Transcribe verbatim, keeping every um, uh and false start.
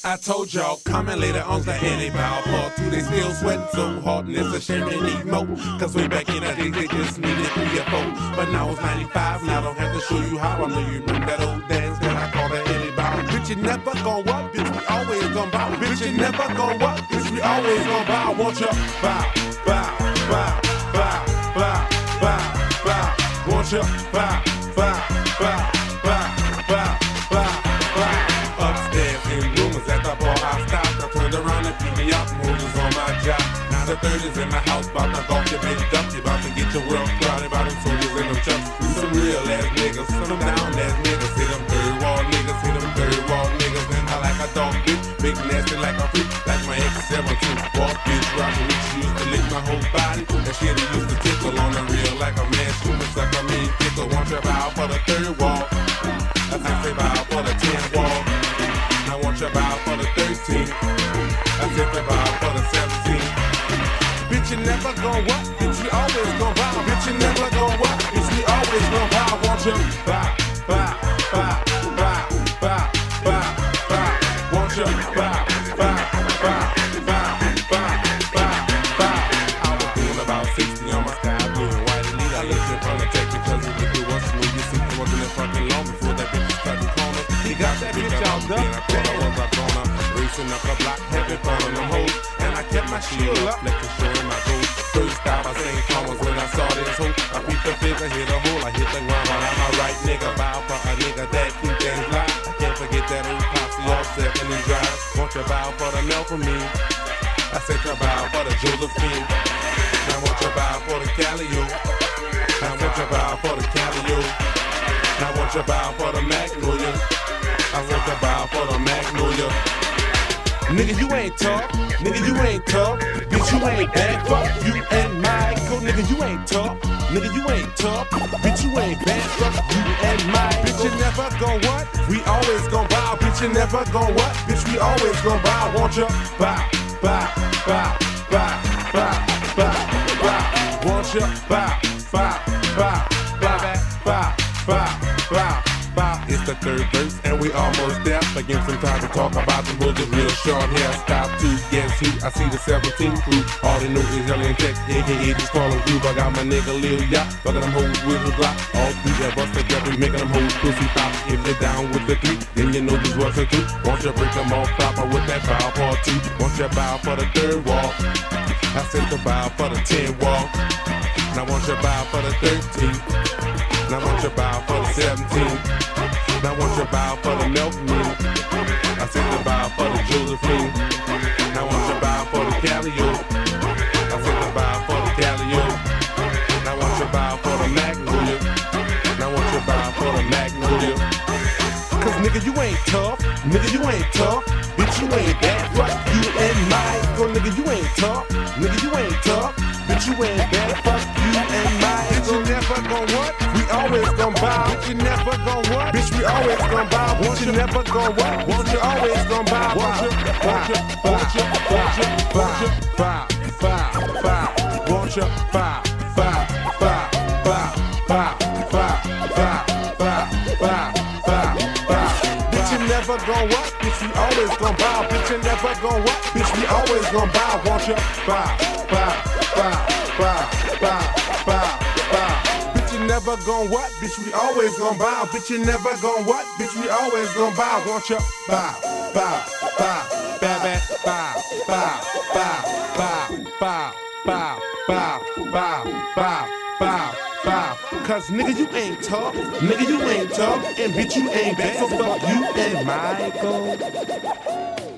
I told y'all, coming later on the anti-bow part two. They still sweating so hard and it's a shame they need more. Cause way back in the day they just needed three or four. But now it's ninety-five and I don't have to show you how. I know you remember that old dance that I call the anti-bow. Bitch, you never gon' what? Bitch, we always gon' bow. Bitch, you never gon' what? Bitch, we always gon' bow. Want ya bow, bow, bow, bow, bow, bow, bow. Want ya bow, bow, bow, bow, bow, bow, bow. Upstairs in rumors at the bar I stopped. I turned around and beat me up, moves on my job. Now the third is in the house, bout to golf your bitch dumpty, bout to get your world crowded by them soldiers and them chucks. Some real ass niggas, some down ass niggas. Hit them third wall niggas, hit them third wall niggas. And I like a dog bitch, big nasty like a freak, like my ex seventeen. Walk bitch, rockin' with she used to lick my whole body. And shit he used to tickle on the real like a man shooting, suck a mean pickle. Want your bow for the third wall, I say bow for the tenth wall. I want your bow for the thirteen. I said the bow for the seventeen. Bitch, you never gon' what? Bitch, you always gon' bow. Bitch, you never gon' what? Bitch, we always gon' bow. Want your bow, bow, bow, bow, bow, bow, bow. Want your bow, bow, bow, bow, bow, bow, bow. I was doing about sixty on my sky blue and white elite. I looked in front of tech because it looked it was smooth. You see, it wasn't that fucking long before that bitch was cutting corners. He got that bitch out there. I thought I was a goner. Racing up the block, having fun on them hoes. And I kept my shield up, like to show my goals. First stop, I sang commas when I saw this hoe. I peeped the figure, hit a hole, I hit the ground. But I'm a right nigga, bow for a nigga that keep things live. I can't forget that old posse off second and drive. Want your bow for the Melph Calio. I said your bow for the Josephine. I want your bow for the Calio. I want your bow for the Calio. I want your bow for the Magnolia. I want your bow for the Magnolia. Nigga, you ain't tough. Nigga, you ain't tough. Bitch, you ain't bad. Fuck you and Michael. Nigga, you ain't tough. Nigga, you ain't tough. Bitch, you ain't bad. Fuck you and Michael. Bitch, you never gon' what? We always gon' bow. Bitch, you never gon' what? Bitch, we always gon' bow. Want ya bow, bow, bow, bow, bow, bow, bow. Want ya bow, bow, bow, bow, bow, bow, bow. It's the third verse and we almost there. Again, some time to talk about the bulls with real short hair. Stop to guess who? I see the seventeen crew. All they know is Jelly and Tech, aka just call them groove. I got my nigga Lil Yacht, fucking them hoes with a Glock. All three that bust together, making them hoes pussy pop. If you're down with the three, then you know this was a two. Want you break them off proper with that bow part two. Want you bow for the third wall. I said the bow for the ten wall. Now want you bow for the thirteen. Now want you bow for the seventeen. Now want you bow for the Melph Calio. I said the bow for the Josephine. Now want you bow for the Calio. I said the bow for the Calio. Now want you bow for the Magnolia. Now want you bow for the Magnolia. Cause nigga, you ain't tough. Nigga, you ain't tough. Bitch, you ain't bad. Fuck you and Michael. Nigga, you ain't tough. Nigga, you ain't tough. Bitch, you ain't bad. Fuck you and Michael. Bitch, you never gon' what? We always gon' bow. Bitch, you never gon' what? Bitch, we always gon' bow. Won't you never gon' what? Won't you always gon' bow? Won't you, won't you, won't you, won't you, won't you, bow, bow, bow. Won't you bow, bow, bow, bow, bow, bow, bow, bow, bow, bow, bow. Bitch, you never gon' what? Bitch, we always gon' bow. Bitch, you never gon' what? Bitch, we always gon' bow. Won't you bow, bow, bow, bow, bow, bow, bow. Bitch, you never gon' what? Bitch, we always gon' bow. Bitch, you never gon' what? Bitch, we always gon' bow. Want ya bow, bow, bow, bow, bow, bow, bow, bow, bow, bow, bow, bow, bow, bow, bow. Cause nigga, you ain't tough. Nigga, you ain't tough. And bitch, you ain't bad. So fuck you and Michael.